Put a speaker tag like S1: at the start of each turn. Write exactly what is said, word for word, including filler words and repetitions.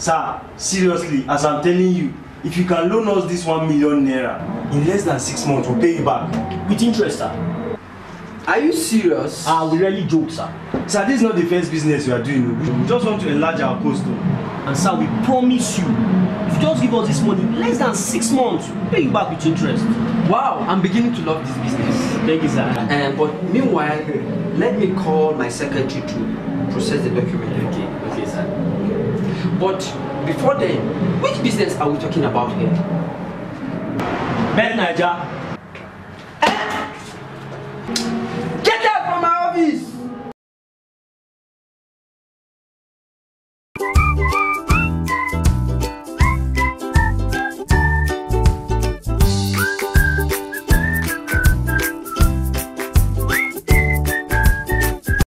S1: Sir, seriously, as I'm telling you, if you can loan us this one million naira, in less than six months, we'll pay you back.
S2: With interest, sir.
S3: Are you serious?
S2: Ah, we really joke, sir.
S1: Sir, this is not the first business we are doing. We just want to enlarge our coast.
S2: And sir, we promise you, if you just give us this money in less than six months, we'll pay you back with interest.
S3: Wow, I'm beginning to love this business.
S2: Thank you, sir.
S3: Um, but meanwhile, let me call my secretary to process the document.
S2: Okay, okay, sir.
S3: But before then, which business are we talking about here?
S2: Bet Naija.